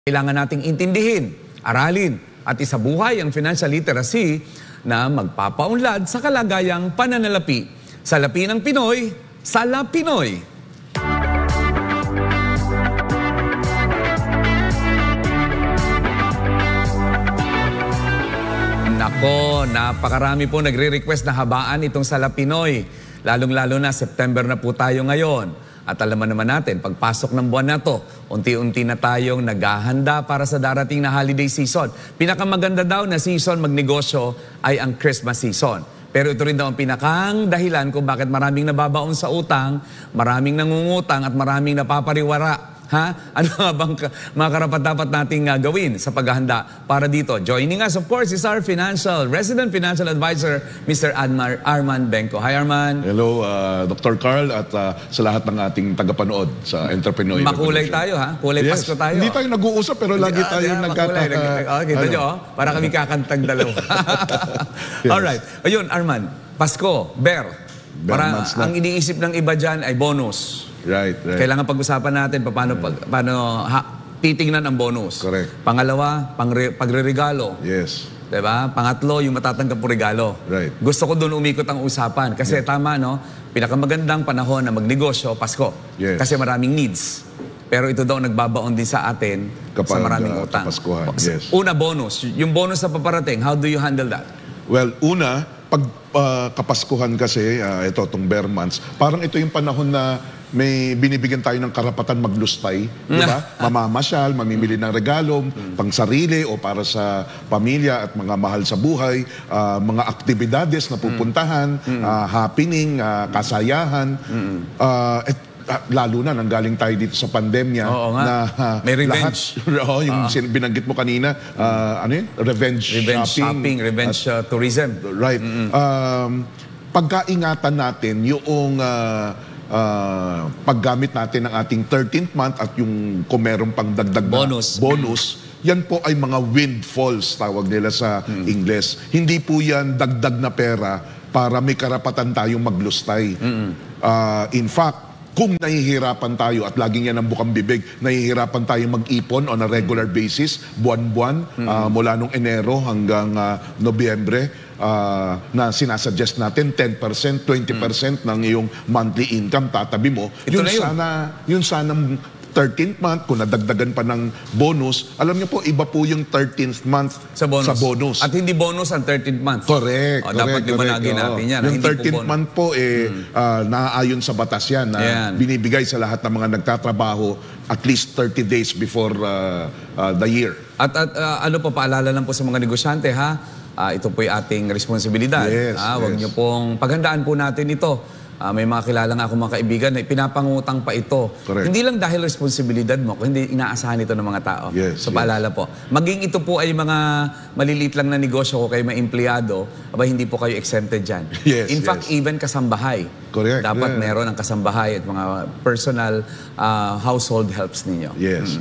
Kailangan nating intindihin, aralin at isabuhay ang financial literacy na magpapaunlad sa kalagayang pananalapi. Salapi ng Pinoy, Sala Pinoy. Nako, napakarami po nagre-request na habaan itong Sala Pinoy. Lalong-lalo na September na po tayo ngayon. At alam naman natin, pagpasok ng buwan na to, unti-unti na tayong naghahanda para sa darating na holiday season. Pinakamaganda daw na season magnegosyo ay ang Christmas season. Pero ito rin daw ang pinakang dahilan kung bakit maraming nababaon sa utang, maraming nangungutang at maraming napapariwara. Ha? Ano nga bang mga karapat-dapat nating gawin sa paghahanda para dito? Joining us, of course, is our resident financial advisor, Mr. Arman Benco. Hi, Arman. Hello, Dr. Carl at sa lahat ng ating tagapanood sa Entrepreneur. Makulay tayo, ha? Kulay yes. Pasko tayo. Hindi tayo nag-uusap pero lagi tayo kita nyo, para kami kakantag dalawa. Yes. Alright. Ayun, Arman, Pasko, ang iniisip ng iba dyan ay bonus. Right. Kailangan pag-usapan natin paano titingnan ang bonus. Correct. Pangalawa, pagre-regalo. Yes. Diba? Pangatlo, yung matatanggap po regalo. Right. Gusto ko doon umikot ang usapan. Kasi tama, no? Pinakamagandang panahon na magnegosyo, Pasko. Yes. Kasi maraming needs. Pero ito daw nagbabaon din sa atin sa maraming utang. Kapaskuhan. Yes. Una, bonus. Yung bonus na paparating, how do you handle that? Well, una, pag kapaskuhan kasi, itong bare months, parang ito yung panahon na may binibigyan tayo ng karapatan maglustay, di ba? Mamamasyal, mamimili ng regalo, pang sarili o para sa pamilya at mga mahal sa buhay, mga aktibidades na pupuntahan, happening, kasayahan, lalo na nanggaling tayo dito sa pandemya. Oo nga. Na may revenge. Lahat, yung binanggit mo kanina, ano yun? Revenge shopping, revenge tourism. Right. Pagkaingatan natin yung paggamit natin ng ating 13th month at yung kung meron pang dagdag na bonus, yan po ay mga windfalls, tawag nila sa Ingles. Hindi po yan dagdag na pera para may karapatan tayong maglustay. In fact, kung nahihirapan tayo at laging yan ang bukang bibig, nahihirapan tayo mag-ipon on a regular basis, buwan-buwan, mula nung Enero hanggang Nobyembre, na sinasuggest natin 10%, 20% ng iyong monthly income tatabi mo. Yun sanang 13th month, kung nadagdagan pa ng bonus, alam niyo po, iba po yung 13th month sa bonus. At hindi bonus ang 13th month. Correct. Dapat liwanagin natin yan. Yung 13th month po, naaayon sa batas yan, na binibigay sa lahat ng mga nagtatrabaho at least 30 days before the year. At ano po, paalala lang po sa mga negosyante, ha? Ito po yung ating responsibilidad. Huwag niyo pong paghandaan po natin ito. May mga kilala nga akong mga kaibigan na pinapangutang pa ito. Correct. Hindi lang dahil responsibilidad mo, kundi inaasahan ito ng mga tao. So paalala po. Maging ito po ay mga maliliit lang na negosyo ko kayo may empleyado, aba hindi po kayo exempted dyan. In fact, even kasambahay. Correct. Dapat meron ang kasambahay at mga personal household helps ninyo. Yes.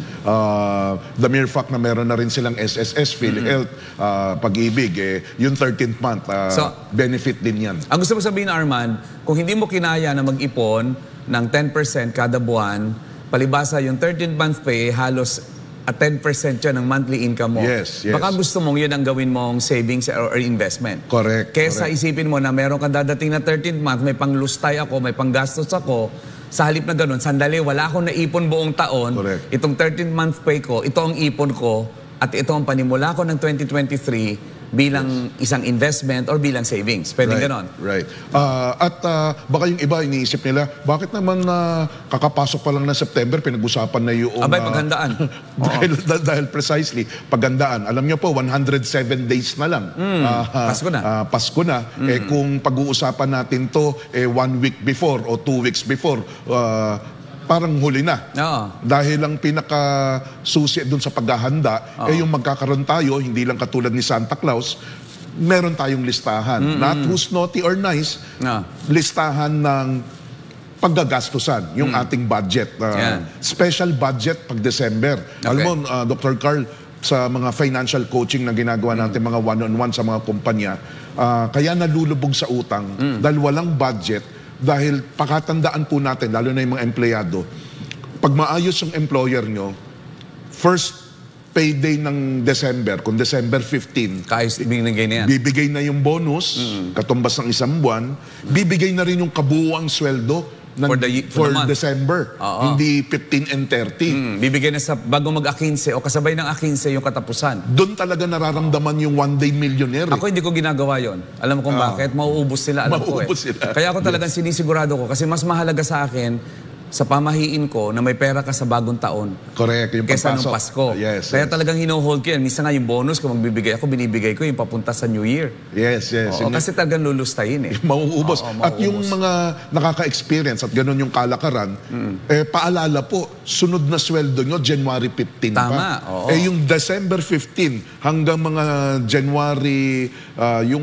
The mere fact na meron na rin silang SSS, PhilHealth, Pag-ibig, yung 13th month, benefit din yan. Ang gusto mo sabihin, Arman, kung hindi mo kinaya na mag-ipon ng 10% kada buwan, palibasa yung 13th month pay, halos 10% yun ng monthly income mo. Yes. Baka gusto mong yun ang gawin mong savings or investment. Correct. Kesa isipin mo na meron kang dadating na 13th month, may panglustay ako, may panggastos ako, sa halip na ganun, sandali, wala akong naipon buong taon. Correct. Itong 13th month pay ko, ito ang ipon ko, at ito ang panimula ko ng 2023 bilang isang investment or bilang savings. Pwede ganon. Right. At baka yung iba iniisip nila, bakit naman kakapasok pa lang ng September, pinag-usapan na yung... paghandaan. dahil precisely, paghandaan. Alam niyo po, 107 days na lang. Pasko na. Pasko na. Kung pag-uusapan natin to 1 week before o 2 weeks before, parang huli na. Dahil ang pinakasusi dun sa paghahanda, yung magkakaroon tayo, hindi lang katulad ni Santa Claus, meron tayong listahan. Not who's naughty or nice, listahan ng paggagastusan, yung ating budget. Special budget pag December. Alam mo, Dr. Carl, sa mga financial coaching na ginagawa natin, mga one-on-one sa mga kumpanya, kaya nalulubog sa utang dahil walang budget. Dahil pakatandaan po natin, lalo na yung mga empleyado, pag maayos yung employer nyo, first payday ng December, kung December 15, Kaayos binigay na yan. bibigay na yung bonus, katumbas ng isang buwan, bibigay na rin yung kabuuang sweldo For the month. December, Oo. hindi 15 and 30. Bibigay na sa bago mag-A15 o kasabay ng A15 yung katapusan. Doon talaga nararamdaman yung one-day millionaire. Ako hindi ko ginagawa yon. Alam mo kung bakit? Mauubos sila. Alam ko Mauubos sila. Kaya ako talagang sinisigurado ko kasi mas mahalaga sa akin sa pamahiin ko na may pera ka sa bagong taon Correct, yung kesa nung pagpasok. Pasko. Yes, Kaya yes. talagang hino-hold ko yan. Minsan nga yung bonus kung magbibigay ako, binibigay ko yung papunta sa New Year. Yes, yes. Oo, kasi talagang lulustayin eh. Mauubos. Oo, At yung mga nakaka-experience at ganun yung kalakaran, paalala po, sunod na sweldo nyo, January 15 Tama, pa. oo. Yung December 15 hanggang mga January, yung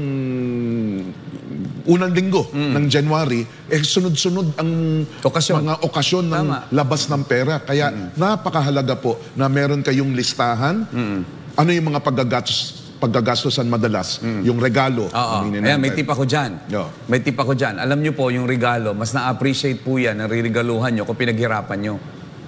unang linggo ng January, sunod-sunod ang Okasyon. mga okasyon ng Tama. labas ng pera. Kaya napakahalaga po na meron kayong listahan, ano yung mga paggagastosan madalas, yung regalo. Oo. aminin Ayan, may natin. tip ako dyan. Yeah. May tip ako dyan. Alam nyo po, yung regalo, mas na-appreciate po yan, ang ririgaluhan nyo kung pinaghirapan nyo.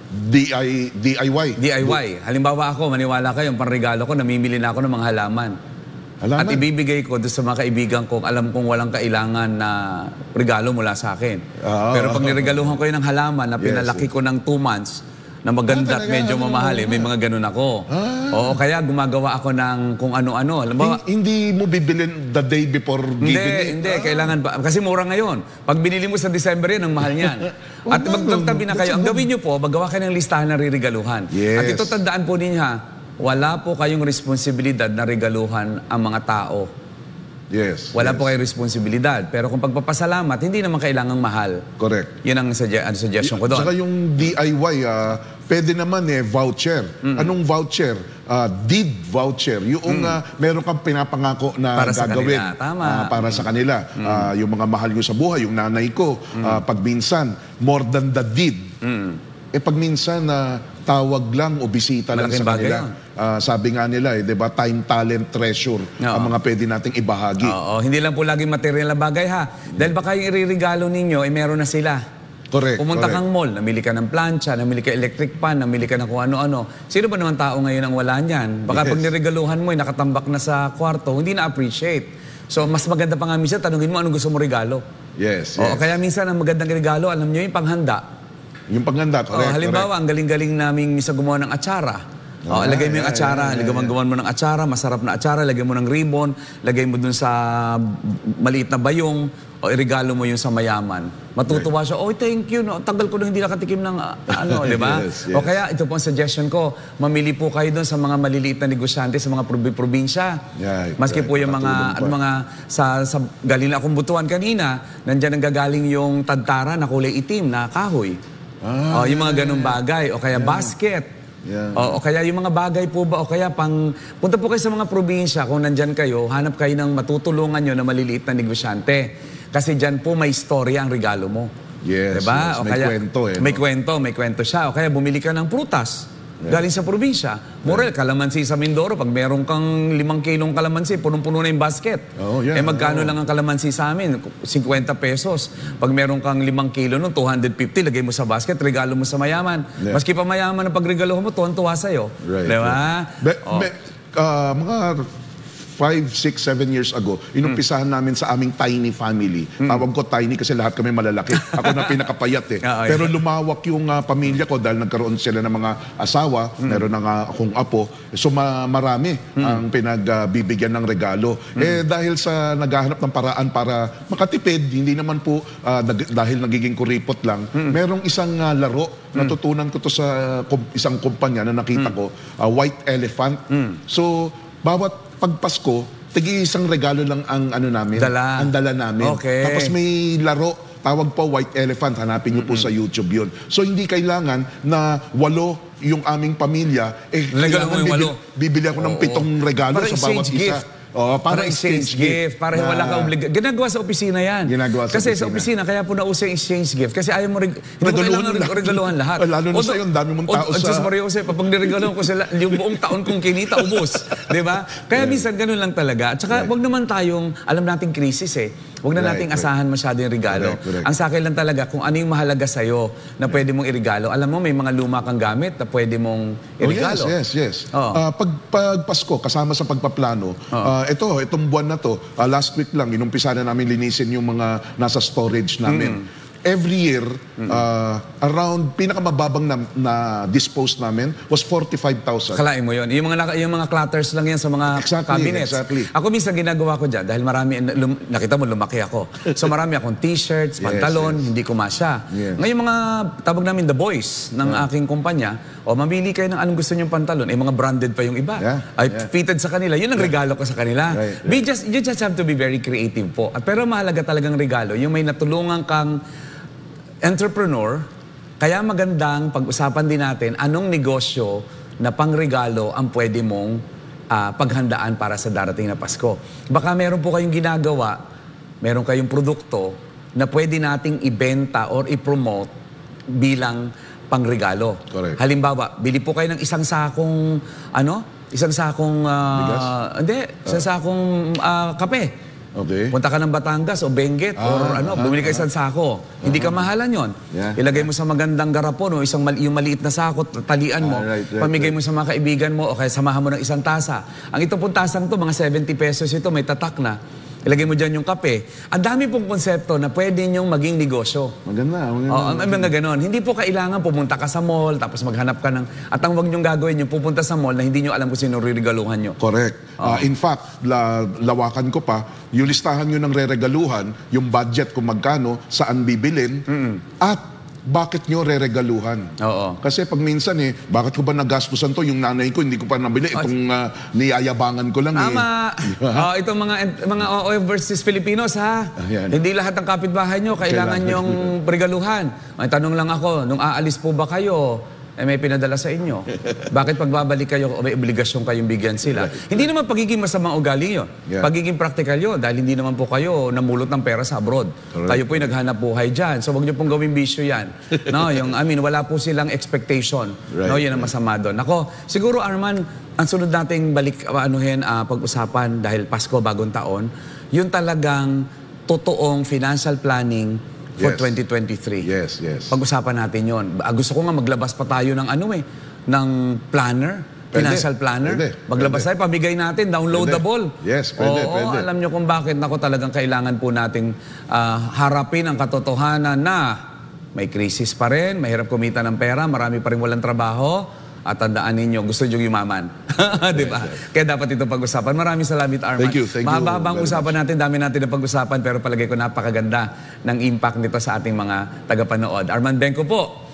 DIY. DIY. Halimbawa ako, maniwala kayo, yung panregalo ko, namimili na ako ng mga halaman. Halaman? At ibibigay ko doon sa mga kaibigan ko, alam kong walang kailangan na regalo mula sa akin. Pero pag niregaluhan ko yun ng halaman na pinalaki ko ng 2 months, na maganda at medyo mamahali, may mga ganun ako. Oo, kaya gumagawa ako ng kung ano-ano. Alam mo, Hindi mo bibilin the day before giving it? hindi, kailangan pa. Kasi mura ngayon. Pag binili mo sa December yan, ang mahal niyan. At magtagtabi na kayo. Ang gawin nyo po, magawa kayo ng listahan ng ririgaluhan. Yes. At ito tandaan po ninyo, wala po kayong responsibilidad na regaluhan ang mga tao. Yes. Wala po kayong responsibilidad. Pero kung pagpapasalamat, hindi naman kailangang mahal. Correct. Yun ang suggestion ko doon. Saka yung DIY, pwede naman voucher. Anong voucher? Deed voucher. Yung meron kang pinapangako na Para sa gagawin. kanila. Tama. Para sa kanila. Yung mga mahal nyo sa buhay, yung nanay ko, pag minsan, more than the deed. Pag minsan, tawag lang o bisita lang Malaking sa bagay kanila. Sabi nga nila, di ba, time, talent, treasure, ang mga pwede nating ibahagi. Oo, hindi lang po laging material na bagay ha. Dahil baka yung iririgalo ninyo, meron na sila. Correct. Pumunta correct. kang mall, namili ka ng plancha, namili ka electric pan, namili ka ng kung ano-ano. Sino ba naman tao ngayon ang wala niyan? Baka pag niregaluhan mo, nakatambak na sa kwarto, hindi na-appreciate. So, mas maganda pa nga minsan, tanungin mo anong gusto mo regalo. Yes, Oo, yes. kaya minsan ang magandang regalo, alam nyo yung panghanda. Yung paghanda, correct. Halimbawa, ang galing-galing naming minsan gumawa ng atsara. Lagay mo yung atsara, gawan mo ng atsara, masarap na atsara, lagay mo ng ribbon, lagay mo dun sa maliit na bayong, o irigalo mo yung sa mayaman. Matutuwa siya, oh thank you, no? Tagal ko na hindi nakatikim ng ano, di ba? Yes, yes. O kaya, ito po ang suggestion ko, mamili po kayo dun sa mga maliliit na negosyante sa mga probinsya. Yeah, Maski po yung mga sa galing akong butuan kanina, nandyan ang gagaling yung tadtara na kulay itim na kahoy. Yung mga ganung bagay, o kaya basket. Yeah. O kaya yung mga bagay po ba, o kaya punta po kayo sa mga probinsya, kung nandyan kayo, hanap kayo ng matutulungan nyo na maliliit na negosyante. Kasi dyan po may istorya ang regalo mo. Yes, diba? yes. O May kaya, kwento may kwento siya. O kaya bumili ka ng prutas. Galing sa probinsya. Morel, kalamansi sa Mindoro. Pag meron kang 5 kilong kalamansi, punong-puno na yung basket. Oh, yeah. Magkano lang ang kalamansi sa amin? 50 pesos. Pag meron kang 5 kilo nun, 250, lagay mo sa basket, regalo mo sa mayaman. Yeah. Maski pa mayaman ang pagregalo mo, tuwan-tuwa sa'yo. Right. Diba? Mga 5, 6, 7 years ago, inumpisahan namin sa aming tiny family. Tawag ko tiny kasi lahat kami malalaki. Ako na pinakapayat eh. Pero lumawak yung pamilya ko dahil nagkaroon sila ng mga asawa, meron na nga akong apo. So marami ang pinagbibigyan ng regalo. Dahil sa naghahanap ng paraan para makatipid, hindi naman po dahil nagiging kuripot lang, merong isang laro, natutunan ko to sa isang kumpanya na nakita ko, White Elephant. So, bawat pagpasko, isang regalo lang ang namin, ang dala namin. Okay. Tapos may laro, tawag po White Elephant, hanapin niyo po sa YouTube yun. So hindi kailangan na 8 yung aming pamilya, Regalo mo yung 8. bibili ako ng 7 regalo Para sa bawat exchange isa. gift. Para exchange gift. Para wala ka obligasyon. Ginagawa sa opisina yan. Kasi sa opisina, kaya po nauso yung exchange gift. Kasi ayaw mo hindi mo kailangan regaluhan lahat. Lalo na sa'yo, ang dami mong tao sa... Diyos Maria Jose, pag niregaluhan ko sila, yung buong taon kong kinita, ubos. Di ba? Kaya minsan ganun lang talaga. At saka, wag naman tayong, alam nating krisis eh. Huwag na nating asahan masyado yung regalo. Ang sa akin lang talaga, kung ano yung mahalaga sa'yo na pwede mong irigalo. Alam mo, may mga luma kang gamit na pwede mong irigalo. Yes. Pag Pasko, kasama sa pagpaplano, itong buwan na to, last week lang, inumpisa na namin linisin yung mga nasa storage namin. Every year, around pinakamababang na dispose namin was 45,000. Kalain mo yun. Yung mga clutters lang yan sa mga cabinets. Ako minsan ginagawa ko dyan, dahil marami, nakita mo, lumaki ako. So marami akong t-shirts, pantalon, hindi ko masya. Ngayon mga, tawag namin the boys ng aking kumpanya, mamili kayo ng anong gusto nyong pantalon. Mga branded pa yung iba. Ay fitted sa kanila. Yun ang regalo ko sa kanila. You just have to be very creative po. Pero mahalaga talagang regalo, yung may natulungan kang entrepreneur, kaya magandang pag-usapan din natin anong negosyo na pangregalo ang pwede mong paghandaan para sa darating na Pasko. Baka meron po kayong ginagawa, meron kayong produkto na pwede nating ibenta or i-promote bilang pangregalo. Correct. Halimbawa, bili po kayo ng isang sakong kape. Okay. Punta ka ng Batangas o Benguet bumili ka isang sako. Hindi ka mahalan yon. Ilagay mo sa magandang garapon o yung maliit na sako, talian mo, pamigay mo sa mga kaibigan mo o kaya samahan mo ng isang tasa. Ang ito pong tasang to, mga 70 pesos ito, may tatak na. Ilagay mo dyan yung kape. Ang dami pong konsepto na pwede nyong maging negosyo. Maganda. Mga ganon. Hindi po kailangan pumunta ka sa mall, tapos maghanap ka ng... At ang wag nyong gagawin yung pupunta sa mall na hindi nyo alam kung sino riregaluhan nyo. Correct. In fact, lawakan ko pa, yung listahan nyo ng reregaluhan, yung budget kung magkano, saan bibilin, at bakit nyo reregaluhan. Kasi pag minsan bakit ko ba nagastusan to? Yung nanay ko, hindi ko pa nabili. Itong niyayabangan ko lang. Tama. Itong mga overseas Filipinos, ha? Hindi lahat ng kapitbahay nyo kailangan nyong regaluhan. May tanong lang ako, nung aalis po ba kayo, may pinadala sa inyo. Bakit pagbabalik kayo, may obligasyon kayong bigyan sila? Hindi naman pagiging masamang ugali yun. Pagiging practical yun, dahil hindi naman po kayo namulot ng pera sa abroad. Kayo po yung naghanap buhay dyan. So, wag nyo pong gawing bisyo yan. Wala po silang expectation. Yun ang masama doon. Ako, siguro, Arman, ang sunod nating pag-usapan dahil Pasko, bagong taon, yun talagang totoong financial planning for 2023. Yes. Pag-usapan natin yon. Gusto ko nga maglabas pa tayo ng ng planner, financial planner. Maglabas tayo, pamigay natin, downloadable. Yes, pwede. Alam nyo kung bakit talagang kailangan po nating harapin ang katotohanan na may krisis pa rin, mahirap kumita ng pera, marami pa rin walang trabaho. At tandaan ninyo, gusto nyo yumaman. Diba? Kaya dapat ito pag-usapan. Maraming salamat, Arman. Thank you. Mahaba-habang usapan natin, dami natin na pag-usapan, pero palagay ko napakaganda ng impact nito sa ating mga tagapanood. Arman Benco po,